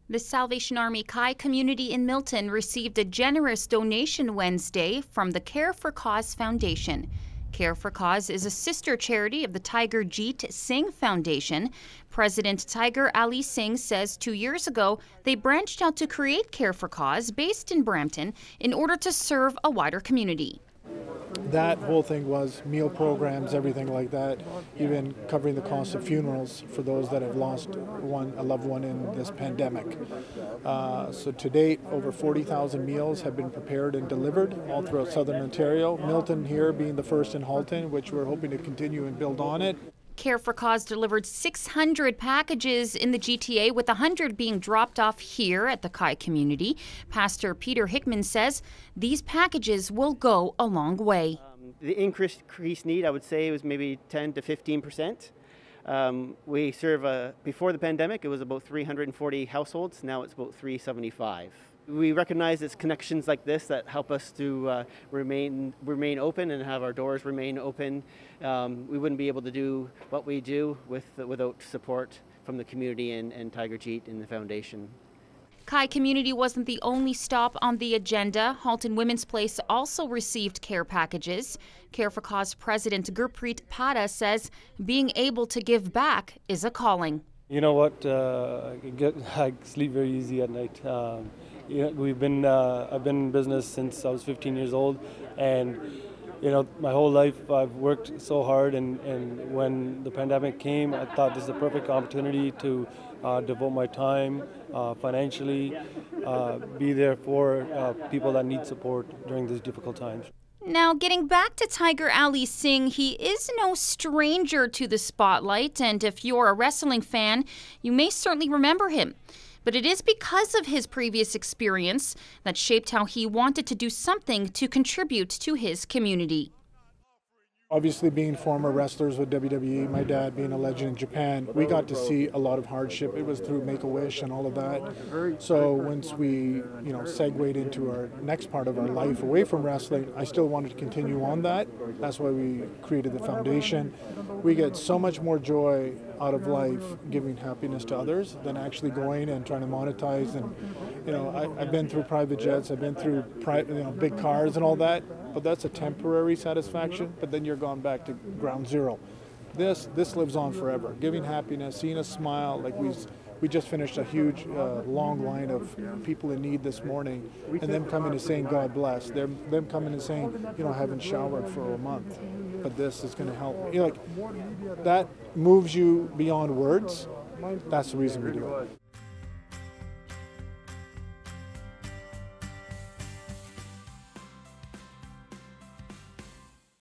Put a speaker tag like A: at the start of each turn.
A: The Salvation Army Kai community in Milton received a generous donation Wednesday from the Care4Cause Foundation. Care4Cause is a sister charity of the Tiger Jeet Singh Foundation. President Tiger Ali Singh says 2 years ago they branched out to create Care4Cause based in Brampton in order to serve a wider community.
B: That whole thing was meal programs, everything like that, even covering the cost of funerals for those that have lost a loved one in this pandemic. So to date, over 40,000 meals have been prepared and delivered all throughout southern Ontario. Milton here being the first in Halton, which we're hoping to continue and build on it.
A: Care4Cause delivered 600 packages in the GTA, with 100 being dropped off here at the Kai community. Pastor Peter Hickman says these packages will go a long way.
C: The increased need, I would say, was maybe 10 to 15%. We serve, before the pandemic, it was about 340 households. Now it's about 375. We recognize it's connections like this that help us to remain open and have our doors remain open. We wouldn't be able to do what we do without support from the community and Tiger Jeet and the foundation.
A: Kai community wasn't the only stop on the agenda. Halton Women's Place also received care packages. Care4Cause President Gurpreet Pada says being able to give back is a calling.
D: You know what? I sleep very easy at night. I've been in business since I was 15 years old, and my whole life I've worked so hard. And when the pandemic came, I thought this is a perfect opportunity to devote my time financially, be there for people that need support during these difficult times.
A: Now, getting back to Tiger Ali Singh, he is no stranger to the spotlight, and if you're a wrestling fan, you may certainly remember him. But it is because of his previous experience that shaped how he wanted to do something to contribute to his community.
B: Obviously, being former wrestlers with WWE, my dad being a legend in Japan, we got to see a lot of hardship. It was through Make-A-Wish and all of that. So once we, segued into our next part of our life away from wrestling, I still wanted to continue on that. That's why we created the foundation. We get so much more joy out of life giving happiness to others than actually going and trying to monetize. And I've been through private jets, I've been through big cars and all that. But that's a temporary satisfaction, but then you're gone back to ground zero. This lives on forever. Giving happiness, seeing a smile, like we just finished a huge long line of people in need this morning, and them coming and saying God bless. Them coming and saying, I haven't showered for a month, but this is going to help. That moves you beyond words. That's the reason we do it.